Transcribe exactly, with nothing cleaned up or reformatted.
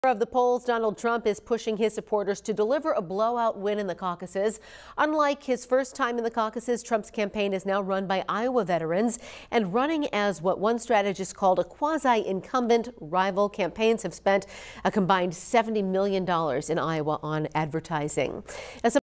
Of the polls, Donald Trump is pushing his supporters to deliver a blowout win in the caucuses. Unlike his first time in the caucuses, Trump's campaign is now run by Iowa veterans and running as what one strategist called a quasi-incumbent. Rival campaigns have spent a combined seventy million dollars in Iowa on advertising. Now,